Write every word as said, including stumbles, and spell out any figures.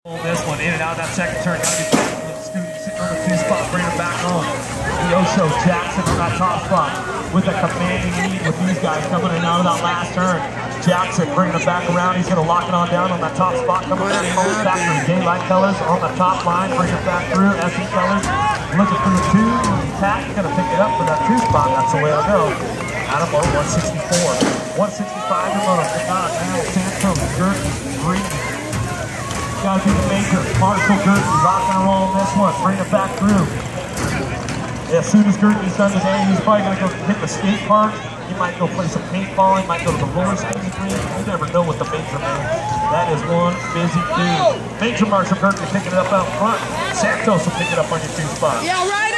This one in and out of that second turn. Gotta be careful with the student sitting on the two spot, bring it back home. Neosho Jackson on that top spot with a commanding lead with these guys coming in and out of that last turn. Jackson bringing it back around. He's going to lock it on down on that top spot. Coming back home, back to the Daylight Colors on the top line. Bring it back through. S E Colors looking for the two. Tack going to pick it up for that two spot. That's the way to go. Adam Moore, one sixty-four. one sixty-five to Moto. Not now. Santos, Gertie, Green. Gotta be the major. Marshall Gertie rocking and rolling this one. Bring it back through. As soon as Gertie's done today, he's probably going to go hit the skate park. He might go play some paintball. He might go to the roller skating rink. You never know with the major man. That is one busy dude. Major Marshall Gertie picking it up out front. Santos will pick it up on your two spot. Yeah, right.